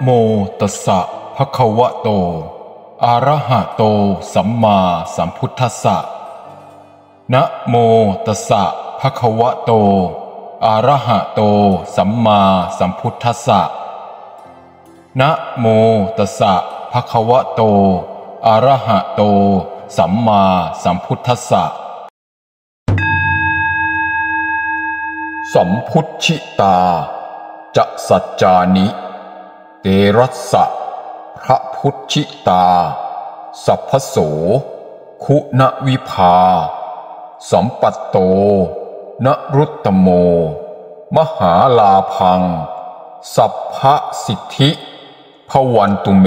โมตัสสะภะคะวะโตอะระหะโตสัมมาสัมพุทธัสสะนะโมตัสสะภะคะวะโตอะระหะโตสัมมาสัมพุทธัสสะนะโมตัสสะภะคะวะโตอะระหะโตสัมมาสัมพุทธัสสะสัมพุทธิตาจะสัจจานิเตรัสสะพระพุทธิตาสัพพโสคุณวิภาสัมปัตโตนรุตตโมมหาลาภังสัพพสิทธิภวันตุเม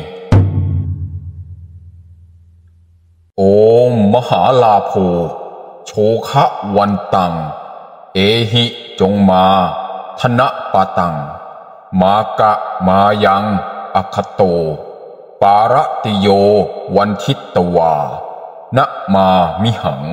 โอมมหาลาโภโชคะวันตังเอหิจงมาธนปะตังมากะมายังอคโตปารติโยวันทิตวานะมามิหัง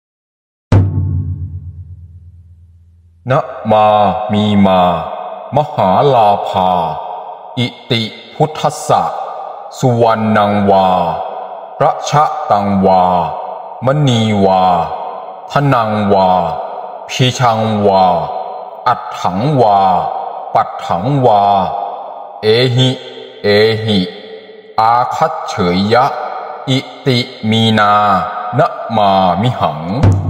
นะมามีมามหาลาภาอิติพุทธัสสะสุวรรณังวาระชะตังวามณีวาทนังวาพิชังวาอัฏฐังวาปัฏฐังวาเอหิเอหิอาคัจเฉยยะอิติมีนานะมามิหัง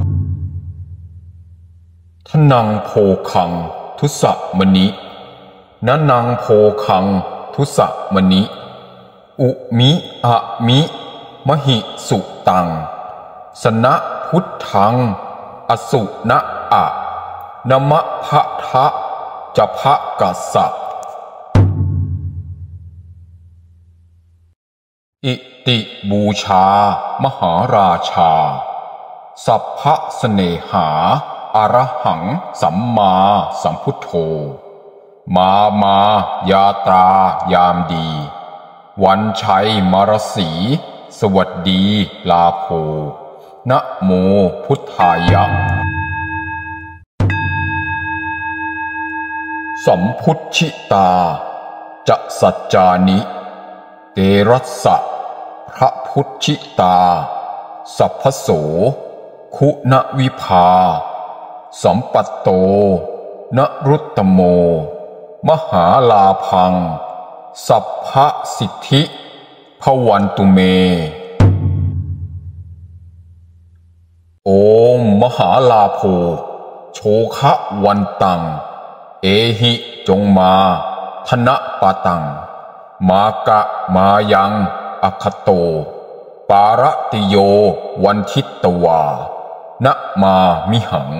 ทนังโภคังทุสะมณินะนังโภคังทุสะมณิอุมิอะมิมหิสุตังสนะพุทธังอสุนะอะนมะภะทะจะภะกัสสะอิติบูชามหาราชาสัพพะเสเนหาอรหังสัมมาสัมพุทโธมายาตรายามดีวันชัยมรสีสวัสดีลาโภนะโมพุทธายะสัมพุทธิตาจะสัจจานิเตรัสสะพระพุทธิตาสัพพโสคุณวิภาสัมปัตโตนรุตตโมมหาลาภังสัพพสิทธิภวันตุเมโอมมหาลาโภโชคะวันตังเอหิจงมาธนปะตังมากะมายังอคโตปารติโยวันทิตวานะมามิหัง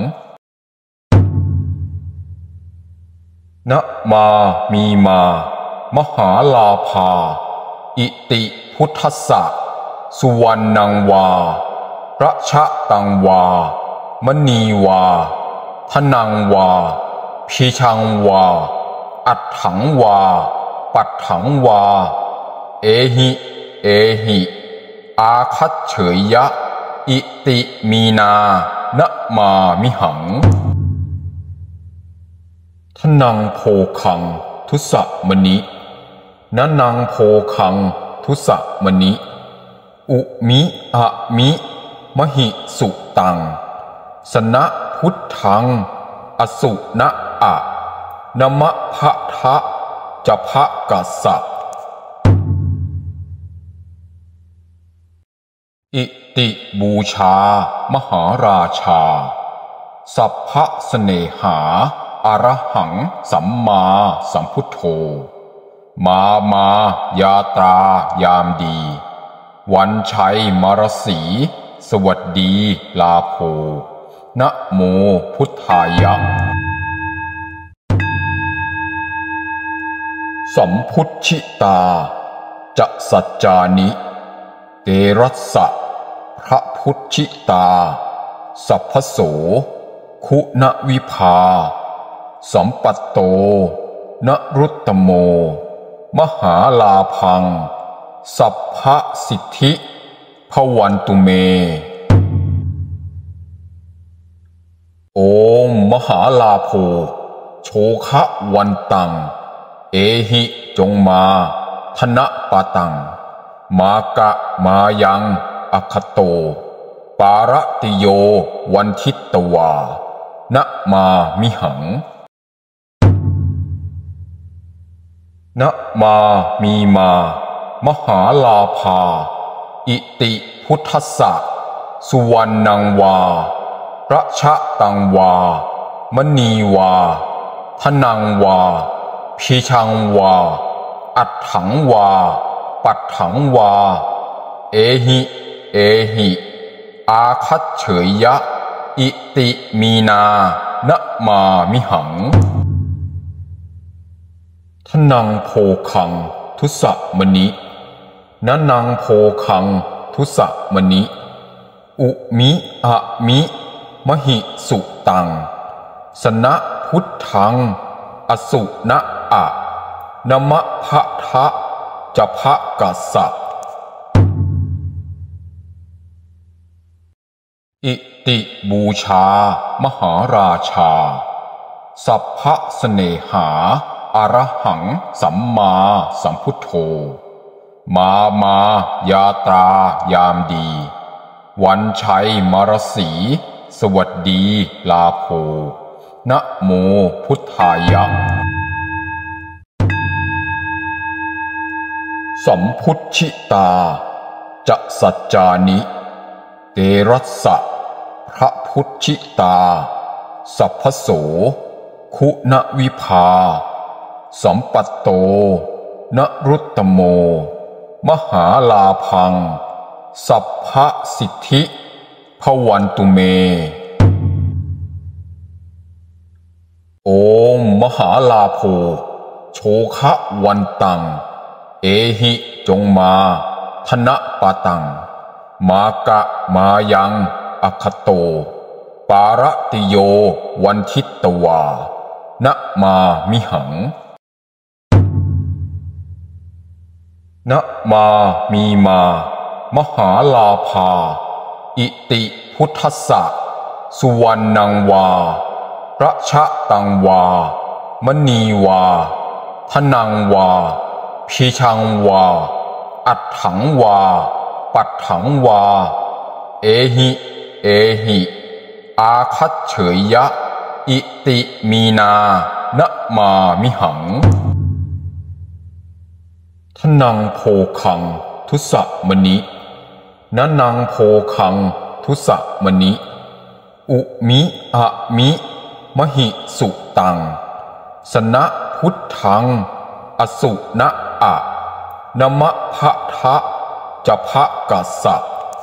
นะมามีมามหาลาภาอิติพุทธัสสะสุวรรณังวาระชะตังวามณีวาทนังวาพิชังวาอัฏฐังวาปัฏฐังวาเอหิเอหิอาคัจเฉยยะอิติมีนานะมามิหังทนังโภคังทุสะมณินะนังโภคังทุสะมณิอุมิอะมิมหิสุตังสนะพุทธังอสุนะอะนมะภะทะจะภะกัสสะอิติบูชามหาราชาสัพพะเสเนหาอรหังสัมมาสัมพุทโธมายาตรายามดีวันชัยมรสีสวัสดีลาโภนะโมพุทธายะสัมพุทธิตาจะสัจจานิเตรัสสะพระพุทธิตาสัพพโสคุณวิภาสัมปัตโตนรุตตโมมหาลาภังสัพพสิทธิภวันตุเมโอมมหาลาโภโชคะวันตังเอหิจงมาธนะปะตังมากะมายังอคโตปารติโยวันทิตวานะมามิหังนะมามีมามหาลาภาอิติพุทธัสสะสุวรรณังวาระชะตังวามณีวาทนังวาพิชังวาอัฏฐังวาปัฏฐังวาเอหิเอหิอาคัจเฉยยะอิติมีนานะมามิหังทนังโภคังทุสะมณินะนังโภคังทุสะมณิอุมิอะมิมหิสุตังสนะพุทธังอสุนะอะนมะภะทะจะภะกัสสะอิติบูชามหาราชาสัพพะเสเนหาอรหังสัมมาสัมพุทโธมายาตรายามดีวันชัยมรสีสวัสดีลาโภนะโมพุทธายะสัมพุทธิตาจะสัจจานิเตรัสสะพระพุทธิตาสัพพโสคุณวิภาสัมปัตโตนรุตตโมมหาลาพังสัพพสิทธิภวันตุเมโอมมหาลาโภโชคะวันตังเอหิจงมาธนะปะตังมากะมายังอคโตปารติโยวันทิตวานะมามิหังนะมามีมามหาลาภาอิติพุทธัสสะสุวรรณังวาระชะตังวามณีวาทนังวาพิชังวาอัฏฐังวาปัฏฐังวาเอหิเอหิอาคัจเฉยยะอิติมีนานะมามิหังทนังโภคังทุสะมณินะนังโภคังทุสะมณิอุมิอะมิมหิสุตังสนะพุทธังอสุนะอะนมะภะทะจะภะกัสสะ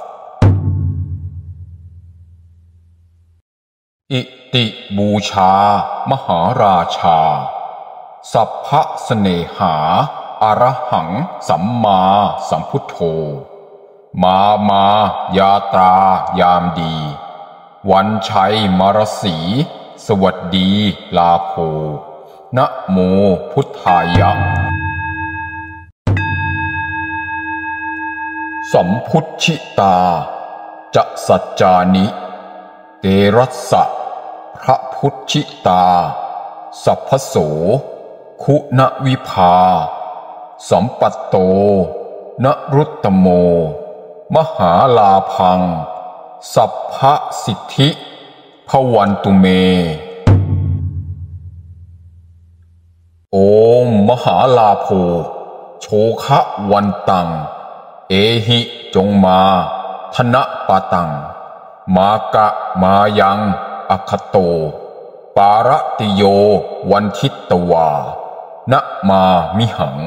อิติบูชามหาราชาสัพพะเสเนหาอรหังสัมมาสัมพุทโธมายาตรายามดีวันชัยมรสีสวัสดีลาโภนะโมพุทธายะสัมพุทธิตาจะสัจจานิเตรัสสะพระพุทธิตาสัพพโสคุณวิภาสัมปัตโตนรุตตโมมหาลาพังสัพพสิทธิภวันตุเมโอมมหาลาโภโชคะวันตังเอหิจงมาธนะปะตังมากะมายังอคโตปารติโยวันทิตวานะมามิหัง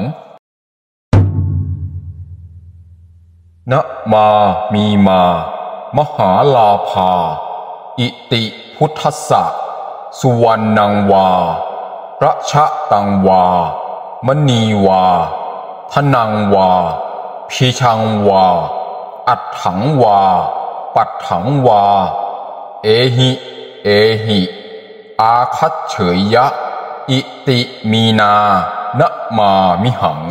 นะมามีมามหาลาภาอิติพุทธัสสะสุวรรณังวาระชะตังวามณีวาทนังวาพิชังวาอัฏฐังวาปัฏฐังวาเอหิเอหิอาคัจเฉยยะอิติมีนานะมามิหัง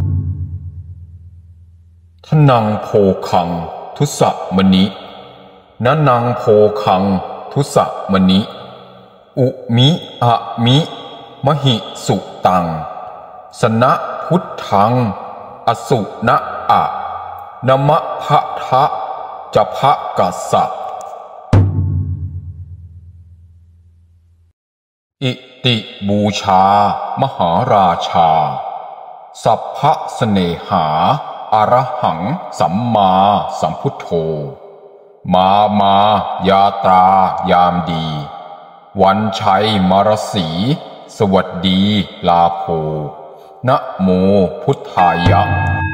ทนังโภคังทุสะมณินะนังโภคังทุสะมณิอุมิอะมิมหิสุตังสสนะพุทธังอสุนะอะนมะพะทะจะพะกัสสะอิติบูชามหาราชาสัพพะเสน่หาอรหังสัมมาสัมพุทโธมายาตรายามดีวันชัยมรสีสวัสดีลาโภนะโมพุทธายะ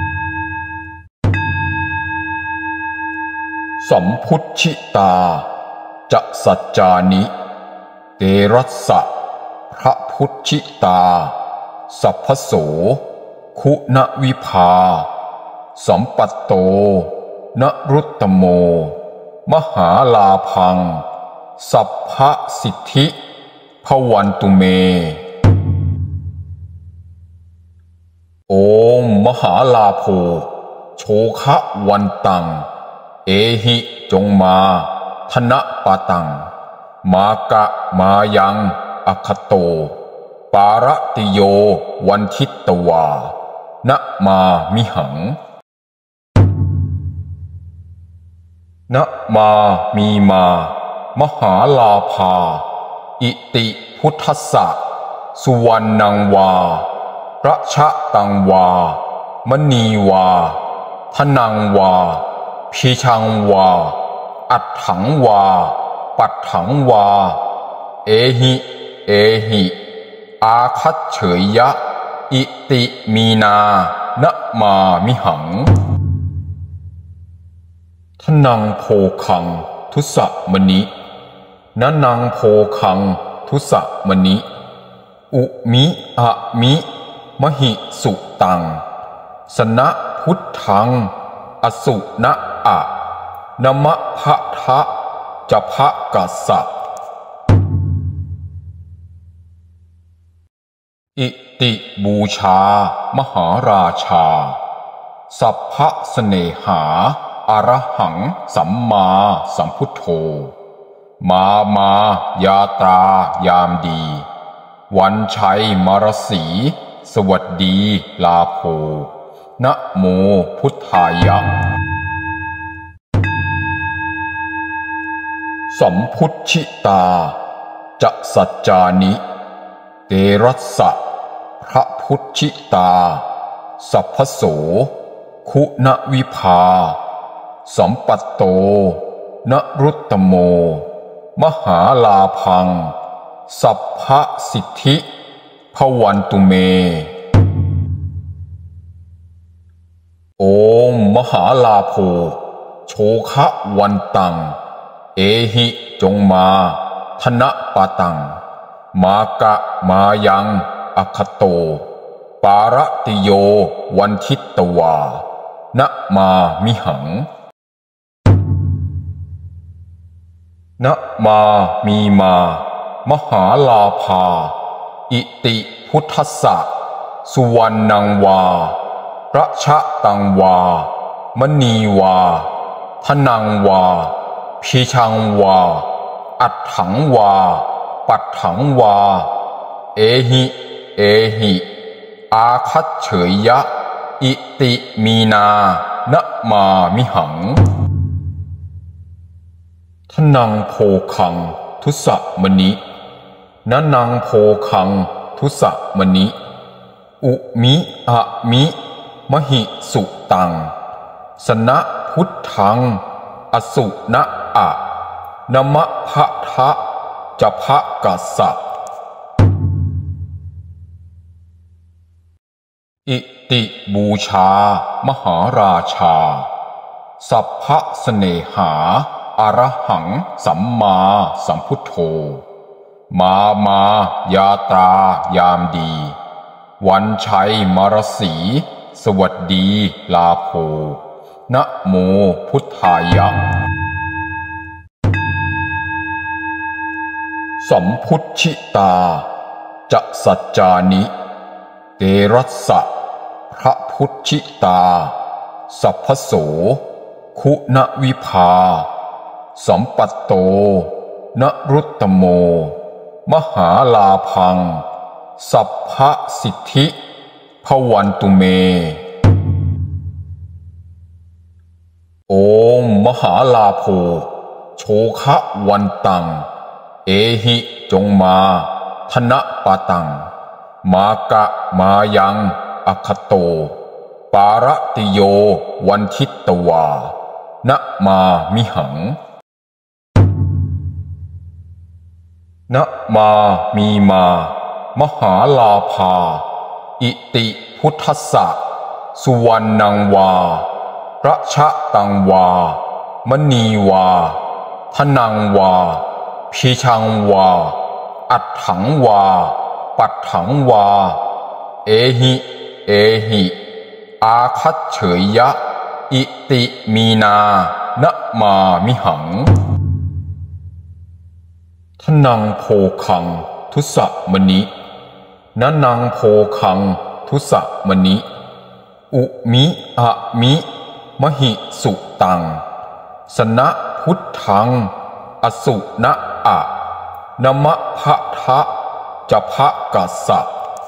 สัมพุทธิตาจะสัจจานิเตรัสสะพระพุทธิตาสัพพโสคุณวิภาสัมปัตโตนรุตตโมมหาลาพังสัพพสิทธิภวันตุเมโอมมหาลาโภโชคะวันตังเอหิจงมาธนปะตังมากะมายังอคโตปารติโยวันทิตวานะมามิหังนะมามีมามหาลาภาอิติพุทธัสสะสุวรรณังวาระชะตังวามณีวาทนังวาพิชังวาอัฏฐังวาปัฏฐังวาเอหิอาคัจเฉยยะอิติมีนานะมามิหังทนังโภคังทุสะมณินะนังโภคังทุสะมณิอุมิอะมิมหิสุตังสนะพุทธังอสุนะอะนมะพะทะจะพะกัสสะอิติบูชามหาราชาสัพพะเสน่หาอรหังสัมมาสัมพุทโธมายาตรายามดีวันชัยมรสีสวัสดีลาโภนะโมพุทธายะสัมพุทธิตาจะสัจจานิเตรัสสะพระพุทธิตาสัพพโสคุณวิภาสัมปัตโตนรุตตโมมหาลาพังสัพพสิทธิภวันตุเมโอมมหาลาโภโชคะวันตังเอหิจงมาธนปะตังมากะมายังอคโตปารติโยวันทิตวานะมามิหังนะมามีมามหาลาภาอิติพุทธัสสะสุวรรณังวาระชะตังวามณีวาทนังวาพิชังวาอัฏฐังวาปัฏฐังวาเอหิอาคัจเฉยยะอิติมีนานะมามิหังทนังโภคังทุสะมณินะนังโภคังทุสะมณิอุมิอะมิมหิสุตังสนะพุทธังอสุนะอะนมะพะทะจะพะกัสสะอิติบูชามหาราชาสัพพะเสน่หาอรหังสัมมาสัมพุทโธมายาตรายามดีวันชัยมรสีสวัสดีลาโภนะโมพุทธายะสัมพุทธิตาจะสัจจานิเตรัสสะพระพุทธิตาสัพพโสคุณวิภาสัมปัตโตนรุตตโมมหาลาพังสัพพสิทธิภวันตุเมโอมมหาลาโภโชคะวันตังเอหิจงมาธนะปะตังมากะมายังอคโตปารติโยวันทิตวานะมามิหังนะมามีมามหาลาภาอิติพุทธัสสะสุวรรณังวาระชะตังวามณีวาทนังวาพิชังวาอัฏฐังวาปัฏฐังวาเอหิเอหิอาคัจเฉยยะอิติมีนานะมามิหังทนังโภคังทุสะมณินะนังโภคังทุสะมณิอุมิอะมิมหิสุตังสนะพุทธังอสุนะอะนมะภะทะจะภะกัสสะ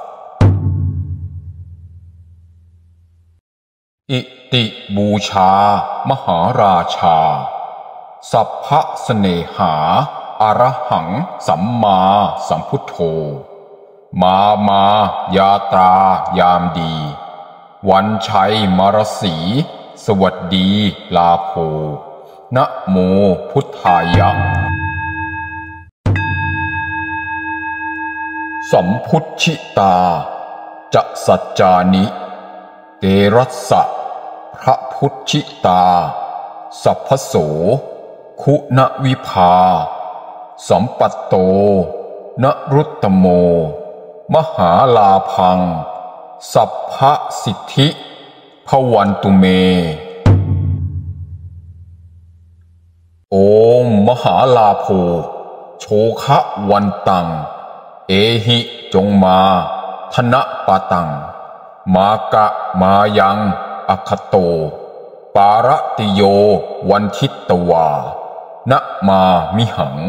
อิติบูชามหาราชาสัพพะเสเนหาอรหังสัมมาสัมพุทโธมายาตรายามดีวันชัยมรสีสวัสดีลาโภนะโมพุทธายะสัมพุทธิตาจะสัจจานิเตรัสสะพระพุทธิตาสัพพโสคุณวิภาสัมปัตโตนรุตตโมมหาลาพังสัพพสิทธิภวันตุเมโอมมหาลาโภโชคะวันตังเอหิจงมาธนะปะตังมากะมายังอคโตปารติโยวันทิตวานะมามิหัง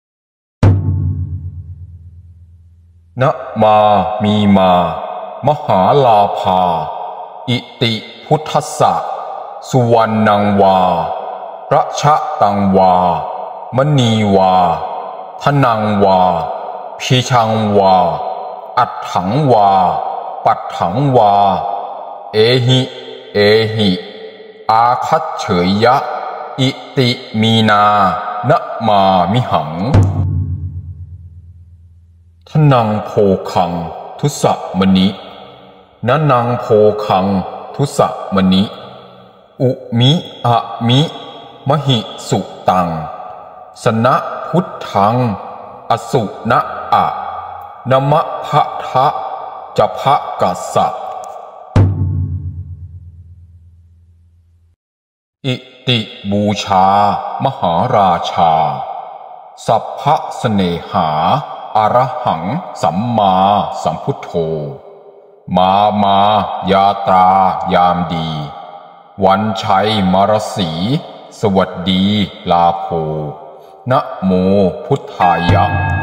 นะมามีมามหาลาภาอิติพุทธัสสะสุวรรณังวาระชะตังวามณีวาทนังวาพิชังวาอัฏฐังวาปัฏฐังวาเอหิเอหิอาคัจเฉยยะอิติมีนานะมามิหังทนังโภคังทุสะมณินะนังโภคังทุสะมณิอุมิอะมิมหิสุตังสนะพุทธังอสุนะอะนมะภะทะจะภะกัสสะอิติบูชามหาราชาสัพพะเสเนหาอรหังสัมมาสัมพุทโธมายาตรายามดีวันชัยมรสีสวัสดีลาโภนะโมพุทธายะ